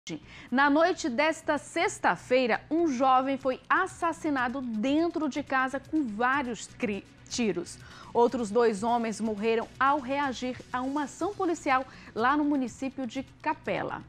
Na noite desta sexta-feira, um jovem foi assassinado dentro de casa com vários tiros. Outros 2 homens morreram ao reagir a uma ação policial lá no município de Capela.